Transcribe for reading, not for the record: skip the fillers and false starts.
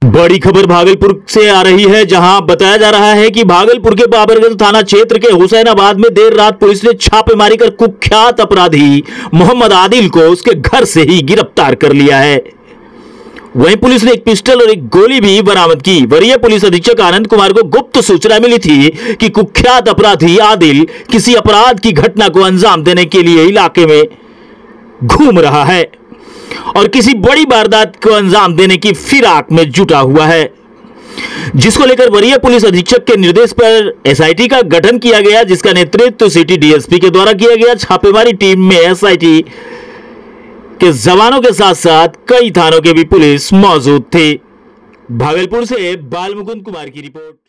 बड़ी खबर भागलपुर से आ रही है, जहां बताया जा रहा है कि भागलपुर के बाबरगंज थाना क्षेत्र के हुसैनाबाद में देर रात पुलिस ने छापेमारी कर कुख्यात अपराधी मोहम्मद आदिल को उसके घर से ही गिरफ्तार कर लिया है। वहीं पुलिस ने एक पिस्टल और एक गोली भी बरामद की। वरीय पुलिस अधीक्षक आनंद कुमार को गुप्त सूचना मिली थी कि कुख्यात अपराधी आदिल किसी अपराध की घटना को अंजाम देने के लिए इलाके में घूम रहा है और किसी बड़ी वारदात को अंजाम देने की फिराक में जुटा हुआ है, जिसको लेकर वरीय पुलिस अधीक्षक के निर्देश पर एसआईटी का गठन किया गया, जिसका नेतृत्व सिटी डीएसपी के द्वारा किया गया। छापेमारी टीम में एसआईटी के जवानों के साथ साथ कई थानों के भी पुलिस मौजूद थे। भागलपुर से बाल मुकुंद कुमार की रिपोर्ट।